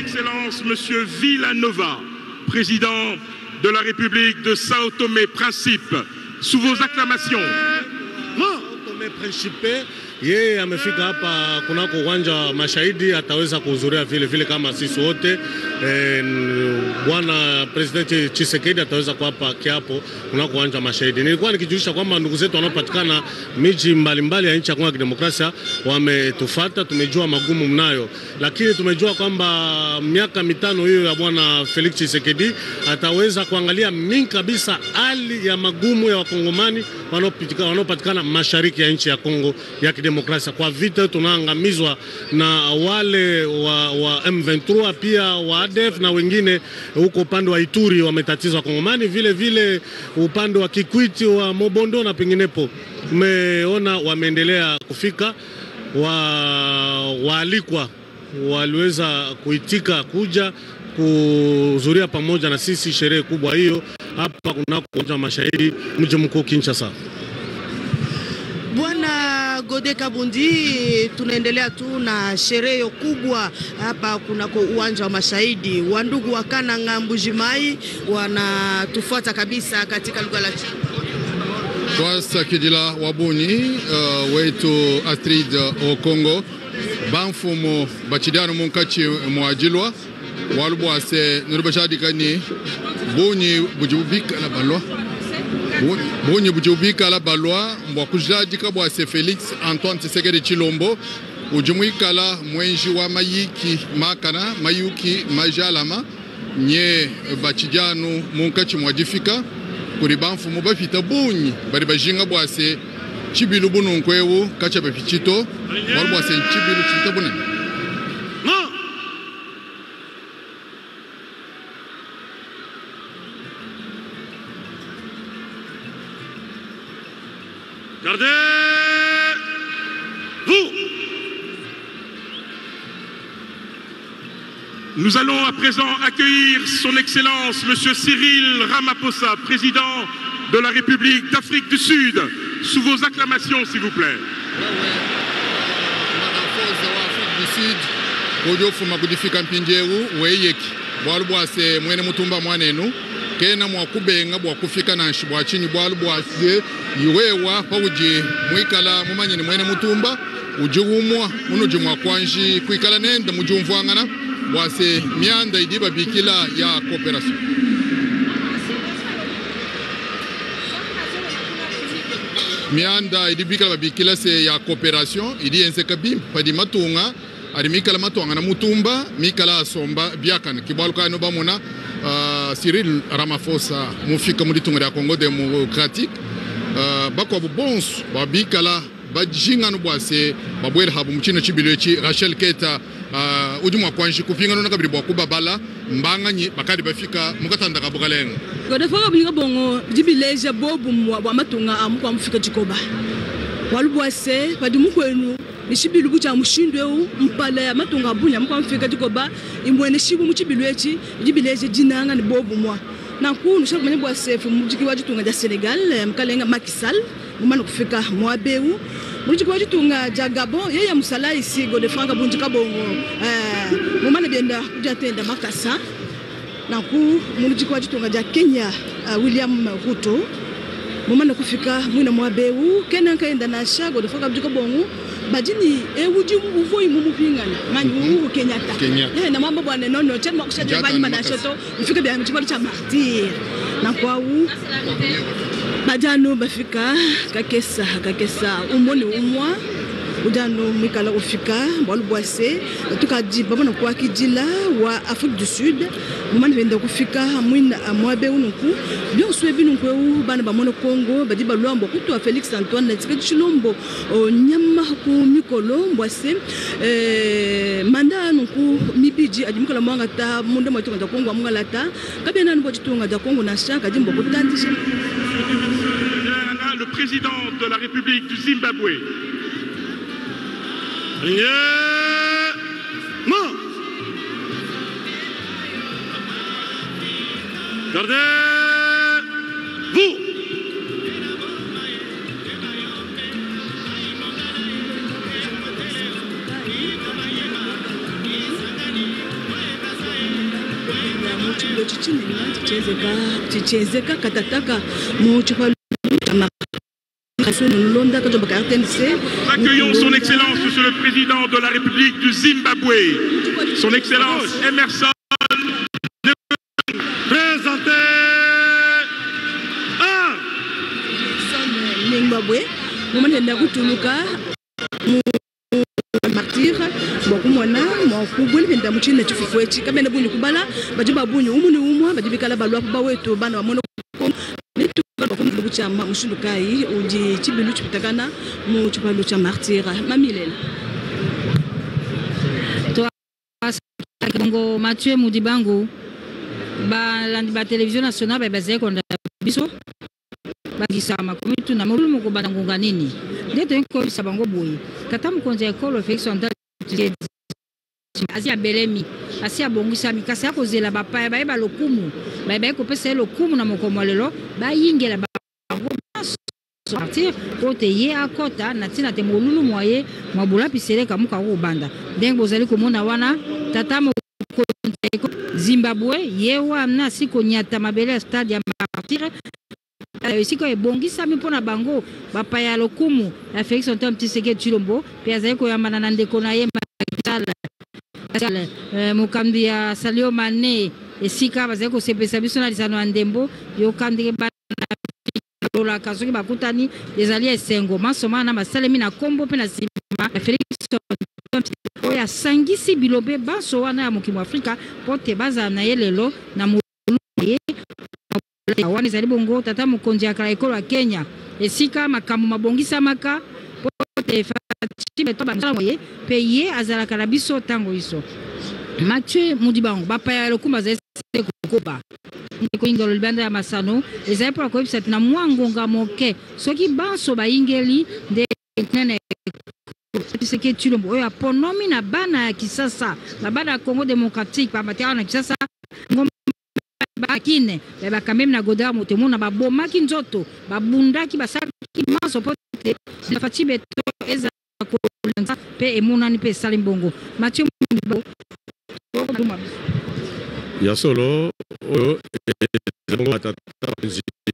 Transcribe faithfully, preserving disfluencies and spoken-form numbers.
Excellence Monsieur Villanova, président de la République de Sao Tomé-Principe, sous vos acclamations. Sao Tomé-Principe, yeye amefika hapa kunako uwanja wa Mashahidi, ataweza kuhudhuria vile vile kama sisi wote. E, Bwana Presidenti Tshisekedi ataweza kuapa kiapo kunako uwanja wa Mashahidi. Nilikuwa nikijulisha kwamba ndugu zetu wanaopatikana miji mbalimbali ya nchi ya Kongo ya Kidemokrasia wametufuata, tumejua magumu mnayo, lakini tumejua kwamba miaka mitano hiyo ya Bwana Felix Tshisekedi ataweza kuangalia mingi kabisa hali ya magumu ya wakongomani wanaopatikana wanaopatikana mashariki ya nchi ya Kongo ya Kidemokrasia. Kwa vita tunaangamizwa na wale wa, wa M ishirini na tatu pia wa A D F na wengine huko upande wa Ituri wametatizwa Kongomani, vile vile upande wa Kikwiti wa Mobondo na penginepo. Tumeona wameendelea kufika, wa waalikwa waliweza kuitika kuja kuhudhuria pamoja na sisi sherehe kubwa hiyo hapa kunako uwanja wa Mashahidi mji mkuu Kinshasa. Bwana Gode Kabundi, tunaendelea tu na sherehe kubwa hapa kunako uwanja wa Mashahidi. Wandugu wa Kananga Mbujimai wanatufuata kabisa katika lugha la Kwasa kidila wabuni uh, wetu Astrid o Kongo banfumo bachidano munkachi mwajilwa walubwase nurubashadikani bunyi bujubika la balwa bunyi bujubika la balwa mbwakujadika bwase Felix Antoine Tshisekedi Tshilombo ujumuikala mwenji wa mayiki makana mayuki majalama nye bachidano munkachi mwajifika kuri banfumo bafita bunyi bari bajinga bwase chibilu bununkwewu kacha bafichito wali bwase chibilu chita bunene. Gardez-vous. Nous allons à présent accueillir son Excellence Monsieur Cyril Ramaphosa, président de la République d'Afrique du Sud, sous vos acclamations s'il vous plaît. Kena mwakubenga bwakufika na nshibwachini bwalu bwase iwewa pauji mwikala mumanyini mwene mutumba ujugumwa unuji mwakwanji kuikala nenda mujumvwangana bwase mianda idiba bikila ya kooperasyon. Mianda idibikala babikila se ya kooperasyon idi enseka bim padi matunga ari mikala matunga na mutumba mikala asomba biakana kibaluka no bamuna. Uh, Cyril Ramaphosa mufika muditunga ya Congo Democratique uh, bakwa bons babikala bajinga no bwase babwera habu mchino chibilechi Rachel Keta uh, ujumwa kwanji kufinga no nakabiri bwakuba bala mbanganyi bakadi bafika mukatanda kabukalenga godefaka bulinga bongo jibileje bobu mwa matunga amukwa mufika chikoba walubwase badumukwenu nishibilu bucha mushindweu mpala ya matunga bunya mukwa mufika chikoba imwene shibu muchibilu echi jibileje jinanga ni bobu mwa na kunu shabu mwenye bwase mujiki wajitunga ja Senegal mkalenga Macky Sall mumana kufika mwabeu mujiki wajitunga ja Gabon yeye musala isi Godefranca bunjika bongo eh mumana bienda kujatenda makasa na ku mujiki wajitunga ja Kenya uh, William Ruto mumana kufika mwina mwabeu kena kaenda na sha Godefranca bunjika bongo bajini ewuji uvoi mumupingana manyi Uhuru Kenyatta eh na mambo bwana nono chema kushaje bani manashoto mfike bya mchibali cha martir na kwa u bajano bafika kakesa kakesa umoni umwa udano mikala ufika balubwase tukaji babona kwa kijila wa Afrique du Sud mumana venda kufika mwina mwabe unuku bio swebi nunku bana bamono Congo badi balwambo kutu Felix Antoine Tshisekedi Tshilombo nyama ku mikolo mbwase eh manda nunku mibiji adimikala mwanga ta munde mwatonga ta Congo mwanga ta kabena nbo chitunga ta Congo na shaka jimbo kutandisha. Le président de la République du Zimbabwe. Yeah. Non. Gardez-vous. chilo chichini chichezeka chichezeka katataka mu chipalo Accueillons son Excellence, Monsieur le Président de la République du Zimbabwe, son Excellence Emerson. Présenté un Zimbabwe, moment de kutuluka martyr boku mwana mo kubuli penda muchine chifufwechi kamene bunyu kubala bajiba bunyu umuni umwa bajibikala balwa ba wetu bana bamono chama mushindukai uji chibilu chipitakana mu chipalo cha martyr mamilela to Bongo Mathieu Mudibango ba la ba télévision nationale ba bazé konda biso ba gisama komitu na mulu ko bangunga nini ndeto ko sabango boyi kata mukonza ekolo affection da asia belemi asia bongisa mikasa ko zela ba pa ba ba lokumu ba ba ko pesa lokumu na mokomolelo ba yingela ba sortir kote ye akota na tina te molulu moye mabula pisele kamuka ko banda ndenge bozali komona wana tata mo Zimbabwe ye wana siko nyata mabele stade ya martyr siko ebongisa mipona bango bapaya lokumu la Félix Antoine Tshisekedi Tshilombo pe azali koyambana na ndeko na ye Makisala mokambi ya Salio Mané esika bazali kosepesa biso na lisano ya ndembo yokandike bana lola kasoki bakutani ezali esengo masoma na basalemi na kombo pe na sima Félix oya sangisi bilobe baso wana ya mokimo Afrika pote baza na ye lelo na mululu wana ezali bongo tata mokonzi ya ekolo ya Kenya esika makambo mabongisa maka pote fatime to bango ye pe ye azalaka na biso tango iso Mathieu Mudibango bapaya lokumba za kokoba ndeko ingolo libanda ya masano ezali pour koyebisa na mwangonga moke soki banso bayingeli nde nene Tshisekedi Tshilombo oyo aponomi na bana ya kisasa na bana ya Congo démocratique pa matériel na kisasa ngomba bakine ba kamem na goda motemo na babomaki nzoto babundaki basaki maso pote na fatibe to eza ko lanza pe emonani pe salimbongo Mathieu ya solo oyo bongo atata